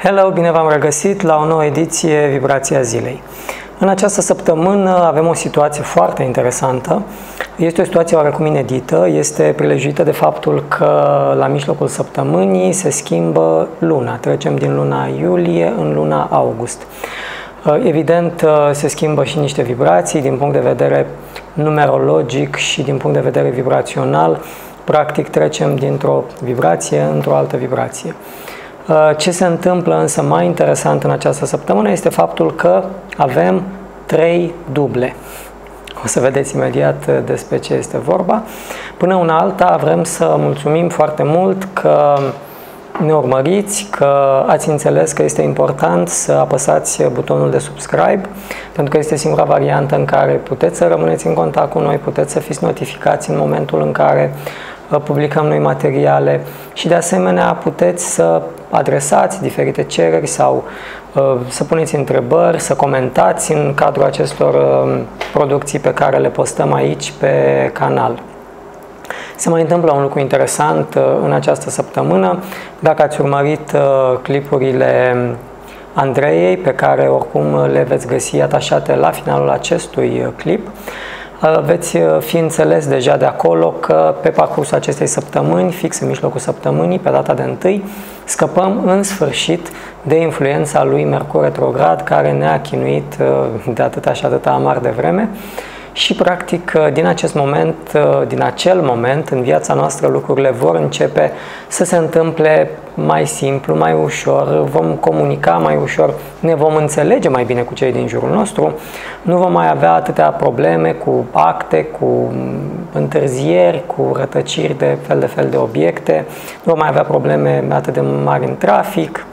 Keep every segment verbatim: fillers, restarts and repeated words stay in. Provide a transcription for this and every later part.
Hello, bine v-am regăsit la o nouă ediție Vibrația Zilei. În această săptămână avem o situație foarte interesantă. Este o situație oarecum inedită, este prilejuită de faptul că la mijlocul săptămânii se schimbă luna. Trecem din luna iulie în luna august. Evident, se schimbă și niște vibrații din punct de vedere numerologic și din punct de vedere vibrațional. Practic trecem dintr-o vibrație într-o altă vibrație. Ce se întâmplă însă mai interesant în această săptămână este faptul că avem trei duble. O să vedeți imediat despre ce este vorba. Până una alta vrem să mulțumim foarte mult că ne urmăriți, că ați înțeles că este important să apăsați butonul de subscribe, pentru că este singura variantă în care puteți să rămâneți în contact cu noi, puteți să fiți notificați în momentul în care publicăm noi materiale și de asemenea puteți să adresați diferite cereri sau uh, să puneți întrebări, să comentați în cadrul acestor uh, producții pe care le postăm aici pe canal. Se mai întâmplă un lucru interesant uh, în această săptămână. Dacă ați urmărit uh, clipurile Andreiei, pe care oricum le veți găsi atașate la finalul acestui clip, veți fi înțeles deja de acolo că pe parcursul acestei săptămâni, fix în mijlocul săptămânii, pe data de întâi, scăpăm în sfârșit de influența lui Mercur retrograd, care ne-a chinuit de atâta și atâta amar de vreme. Și practic din acest moment, din acel moment, în viața noastră lucrurile vor începe să se întâmple mai simplu, mai ușor, vom comunica mai ușor, ne vom înțelege mai bine cu cei din jurul nostru, nu vom mai avea atâtea probleme cu acte, cu întârzieri, cu rătăciri de fel de fel de obiecte, nu vom mai avea probleme atât de mari în trafic.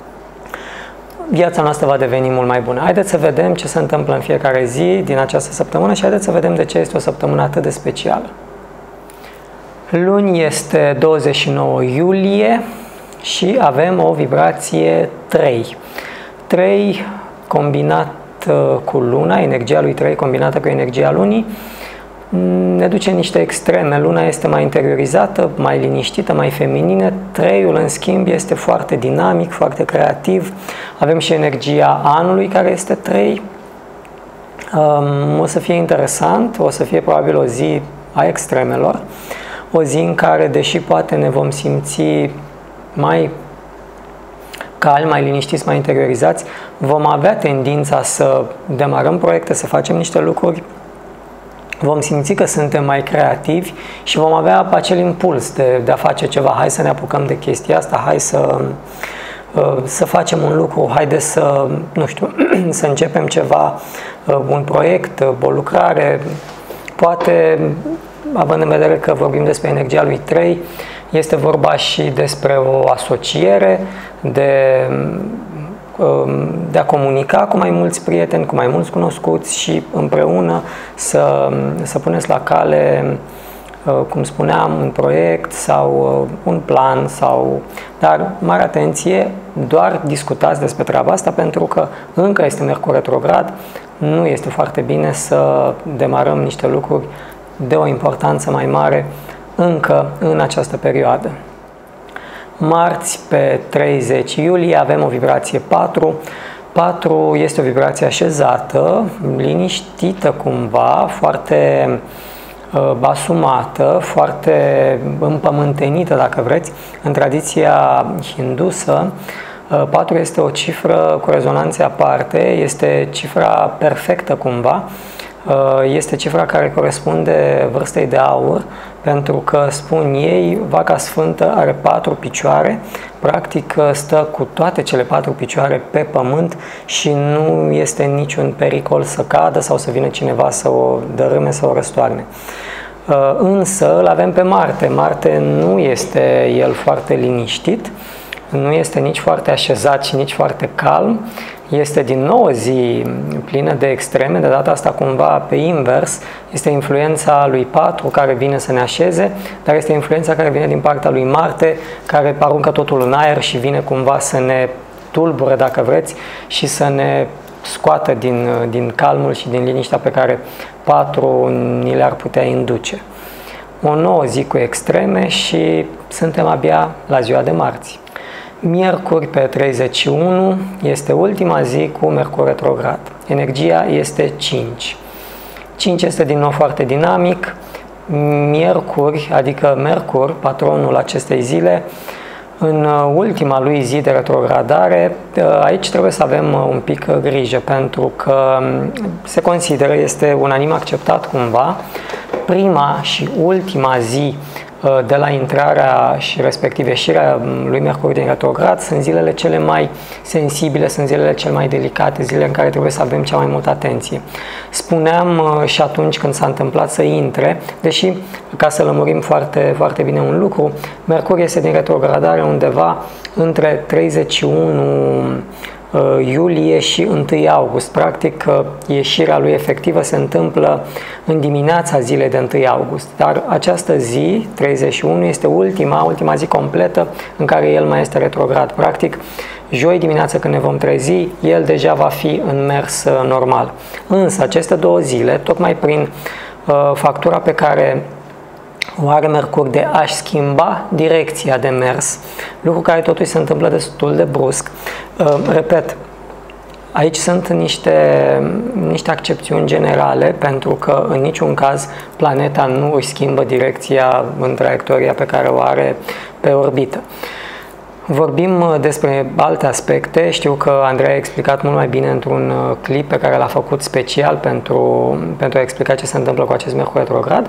Viața noastră va deveni mult mai bună. Haideți să vedem ce se întâmplă în fiecare zi din această săptămână și haideți să vedem de ce este o săptămână atât de specială. Luni este douăzeci și nouă iulie și avem o vibrație trei. trei combinat cu luna, energia lui trei combinată cu energia lunii, ne duce în niște extreme. Luna este mai interiorizată, mai liniștită, mai feminină. Treiul, în schimb, este foarte dinamic, foarte creativ. Avem și energia anului, care este trei. Um, o să fie interesant, o să fie probabil o zi a extremelor. O zi în care, deși poate ne vom simți mai calmi, mai liniștiți, mai interiorizați, vom avea tendința să demarăm proiecte, să facem niște lucruri. Vom simți că suntem mai creativi și vom avea acel impuls de, de a face ceva. Hai să ne apucăm de chestia asta, hai să, să facem un lucru, haide să, nu știu, să începem ceva, un proiect, o lucrare. Poate, având în vedere că vorbim despre energia lui trei, este vorba și despre o asociere, de de a comunica cu mai mulți prieteni, cu mai mulți cunoscuți și împreună să, să puneți la cale, cum spuneam, un proiect sau un plan, sau... dar mare atenție, doar discutați despre treaba asta, pentru că încă este Mercur retrograd, nu este foarte bine să demarăm niște lucruri de o importanță mai mare încă în această perioadă. Marți, pe treizeci iulie, avem o vibrație patru. patru este o vibrație așezată, liniștită cumva, foarte uh, asumată, foarte împământenită, dacă vreți. În tradiția hindusă, uh, patru este o cifră cu rezonanțe aparte, este cifra perfectă cumva. Este cifra care corespunde vârstei de aur, pentru că, spun ei, vaca sfântă are patru picioare, practic stă cu toate cele patru picioare pe pământ și nu este niciun pericol să cadă sau să vină cineva să o dărâme, să o răstoarne. Însă îl avem pe Marte. Marte nu este el foarte liniștit, nu este nici foarte așezat și nici foarte calm. Este din nou o zi plină de extreme, de data asta cumva pe invers. Este influența lui patru care vine să ne așeze, dar este influența care vine din partea lui Marte, care aruncă totul în aer și vine cumva să ne tulbure, dacă vreți, și să ne scoată din, din calmul și din liniștea pe care patru ni le-ar putea induce. O nouă zi cu extreme și suntem abia la ziua de marți. Miercuri pe treizeci și unu este ultima zi cu Mercur retrograd. Energia este cinci. cinci este din nou foarte dinamic. Miercuri, adică Mercur, patronul acestei zile, în ultima lui zi de retrogradare, aici trebuie să avem un pic grijă, pentru că se consideră, este unanim acceptat cumva, prima și ultima zi de la intrarea și respectiv ieșirea lui Mercur din retrograd sunt zilele cele mai sensibile, sunt zilele cele mai delicate, zilele în care trebuie să avem cea mai multă atenție. Spuneam și atunci când s-a întâmplat să intre, deși, ca să lămurim foarte, foarte bine un lucru, Mercur este din retrogradare undeva între treizeci și unu iulie și întâi august. Practic, ieșirea lui efectivă se întâmplă în dimineața zilei de întâi august. Dar această zi, treizeci și unu, este ultima, ultima zi completă în care el mai este retrograd. Practic, joi dimineața când ne vom trezi, el deja va fi în mers normal. Însă, aceste două zile, tocmai prin uh, factura pe care o are Mercur de a-și schimba direcția de mers, lucru care totuși se întâmplă destul de brusc. Repet, aici sunt niște, niște accepțiuni generale, pentru că în niciun caz planeta nu își schimbă direcția în traiectoria pe care o are pe orbită. Vorbim despre alte aspecte. Știu că Andrei a explicat mult mai bine într-un clip pe care l-a făcut special pentru, pentru a explica ce se întâmplă cu acest Mercur retrograd.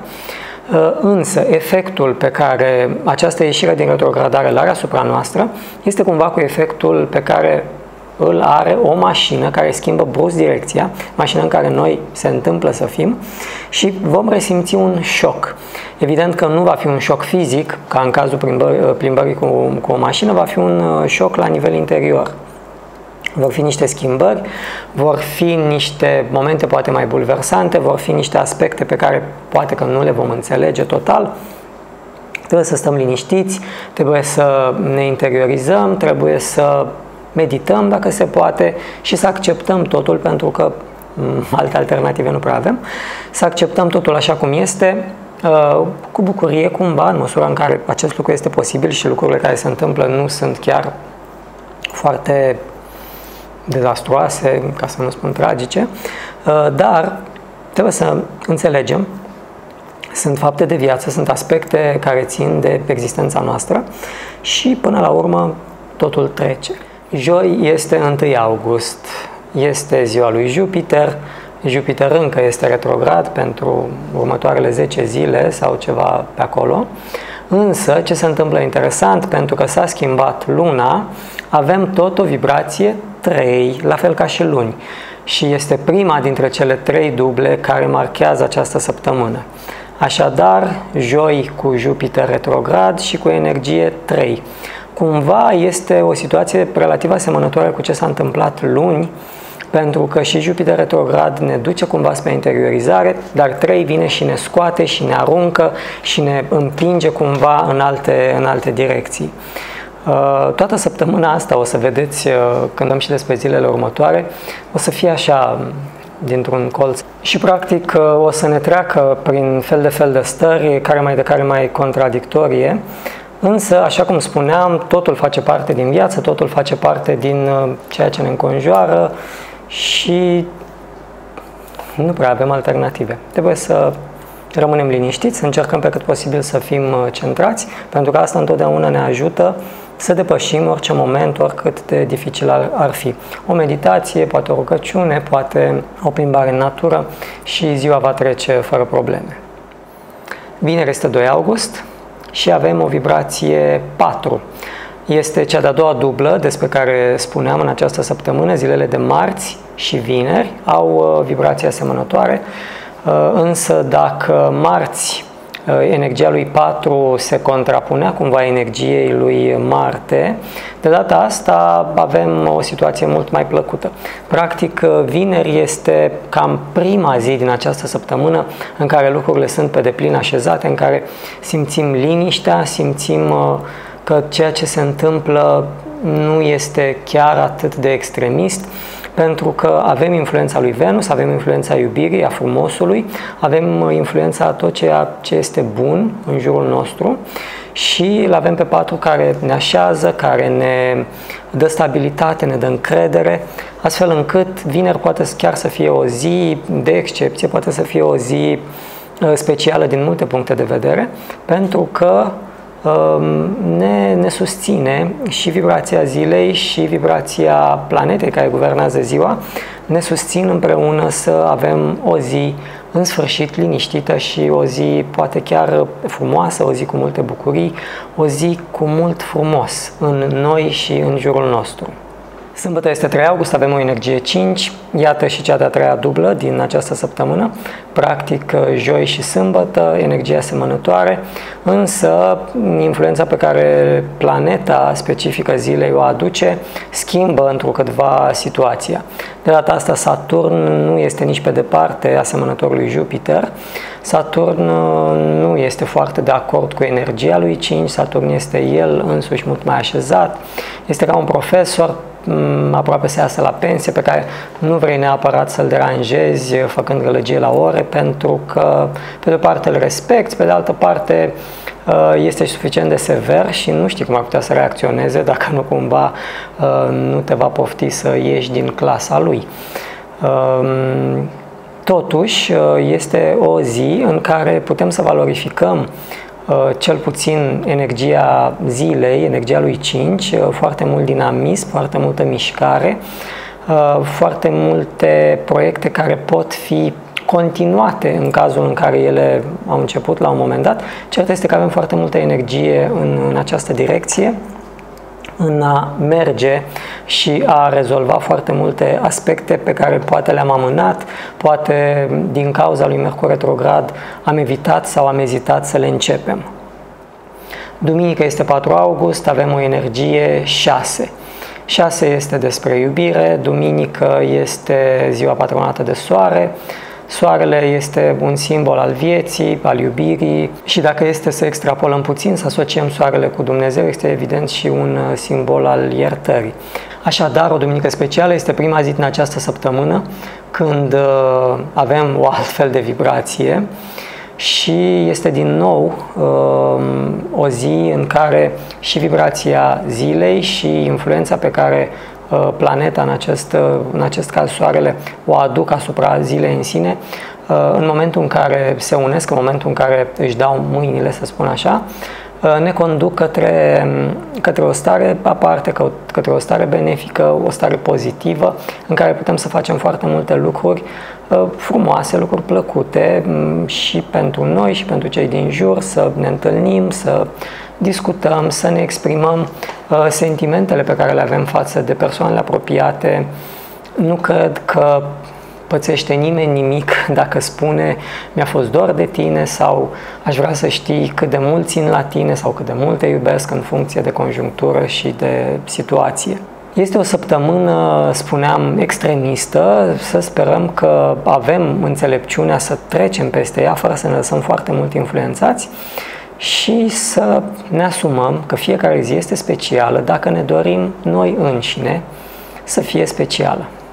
Însă, efectul pe care această ieșire din retrogradare îl are asupra noastră este cumva cu efectul pe care îl are o mașină care schimbă brusc direcția, mașină în care noi se întâmplă să fim, și vom resimți un șoc. Evident că nu va fi un șoc fizic, ca în cazul plimbării, plimbării cu, cu o mașină, va fi un șoc la nivel interior. Vor fi niște schimbări, vor fi niște momente poate mai bulversante, vor fi niște aspecte pe care poate că nu le vom înțelege total. Trebuie să stăm liniștiți, trebuie să ne interiorizăm, trebuie să medităm dacă se poate și să acceptăm totul, pentru că alte alternative nu prea avem. Să acceptăm totul așa cum este, cu bucurie cumva, în măsura în care acest lucru este posibil și lucrurile care se întâmplă nu sunt chiar foarte dezastruoase, ca să nu spun tragice, dar trebuie să înțelegem, sunt fapte de viață, sunt aspecte care țin de existența noastră și până la urmă totul trece. Joi este întâi august, este ziua lui Jupiter, Jupiter încă este retrograd pentru următoarele zece zile sau ceva pe acolo. Însă, ce se întâmplă interesant, pentru că s-a schimbat luna, avem tot o vibrație trei, la fel ca și luni. Și este prima dintre cele trei duble care marchează această săptămână. Așadar, joi cu Jupiter retrograd și cu energie trei. Cumva este o situație relativ asemănătoare cu ce s-a întâmplat luni, pentru că și Jupiter retrograd ne duce cumva spre interiorizare, dar trei vine și ne scoate și ne aruncă și ne împinge cumva în alte, în alte direcții. Toată săptămâna asta, o să vedeți când am și despre zilele următoare, o să fie așa dintr-un colț și practic o să ne treacă prin fel de fel de stări, care mai de care mai contradictorie. Însă, așa cum spuneam, totul face parte din viață, totul face parte din ceea ce ne înconjoară și nu prea avem alternative. Trebuie să rămânem liniștiți, să încercăm pe cât posibil să fim centrați, pentru că asta întotdeauna ne ajută să depășim orice moment, oricât de dificil ar, ar fi. O meditație, poate o rugăciune, poate o plimbare în natură și ziua va trece fără probleme. Vineri este doi august și avem o vibrație patru. Este cea de-a doua dublă despre care spuneam în această săptămână. Zilele de marți și vineri au vibrații asemănătoare, însă dacă marți energia lui patru se contrapunea cumva energiei lui Marte, de data asta avem o situație mult mai plăcută. Practic, vineri este cam prima zi din această săptămână în care lucrurile sunt pe deplin așezate, în care simțim liniștea, simțim că ceea ce se întâmplă nu este chiar atât de extremist, pentru că avem influența lui Venus, avem influența iubirii, a frumosului, avem influența a tot ceea ce este bun în jurul nostru și îl avem pe patru care ne așează, care ne dă stabilitate, ne dă încredere, astfel încât vineri poate chiar să fie o zi de excepție, poate să fie o zi specială din multe puncte de vedere, pentru că ne, ne susține și vibrația zilei și vibrația planetei care guvernează ziua, ne susțin împreună să avem o zi în sfârșit liniștită și o zi poate chiar frumoasă, o zi cu multe bucurii, o zi cu mult frumos în noi și în jurul nostru. Sâmbătă este trei august, avem o energie cinci, iată și cea de-a treia dublă din această săptămână, practic joi și sâmbătă, energie asemănătoare, însă influența pe care planeta specifică zilei o aduce schimbă întrucâtva situația. De data asta Saturn nu este nici pe departe asemănător lui Jupiter, Saturn nu este foarte de acord cu energia lui cinci, Saturn este el însuși mult mai așezat, este ca un profesor aproape să iasă la pensie, pe care nu vrei neapărat să-l deranjezi făcând gălăgie la ore, pentru că pe de o parte îl respecti, pe de altă parte este suficient de sever și nu știi cum ar putea să reacționeze dacă nu cumva nu te va pofti să ieși din clasa lui. Totuși, este o zi în care putem să valorificăm cel puțin energia zilei, energia lui cinci, foarte mult dinamism, foarte multă mișcare, foarte multe proiecte care pot fi continuate în cazul în care ele au început la un moment dat. Cert este că avem foarte multă energie în, în această direcție, în a merge și a rezolva foarte multe aspecte pe care poate le-am amânat, poate din cauza lui Mercur retrograd am evitat sau am ezitat să le începem. Duminică este patru august, avem o energie șase. șase este despre iubire, duminică este ziua patronată de soare, soarele este un simbol al vieții, al iubirii și dacă este să extrapolăm puțin, să asociem soarele cu Dumnezeu, este evident și un simbol al iertării. Așadar, o duminică specială este prima zi din această săptămână când avem o altfel de vibrație și este din nou o zi în care și vibrația zilei și influența pe care planeta, în acest, în acest caz soarele, o aduc asupra zilei în sine, în momentul în care se unesc, în momentul în care își dau mâinile, să spun așa, ne conduc către, către o stare aparte, către o stare benefică, o stare pozitivă, în care putem să facem foarte multe lucruri frumoase, lucruri plăcute și pentru noi și pentru cei din jur, să ne întâlnim, să discutăm, să ne exprimăm sentimentele pe care le avem față de persoanele apropiate. Nu cred că pățește nimeni nimic dacă spune mi-a fost dor de tine sau aș vrea să știi cât de mult țin la tine sau cât de mult te iubesc în funcție de conjunctură și de situație. Este o săptămână, spuneam, extremistă, să sperăm că avem înțelepciunea să trecem peste ea fără să ne lăsăm foarte mult influențați și să ne asumăm că fiecare zi este specială dacă ne dorim noi înșine să fie specială.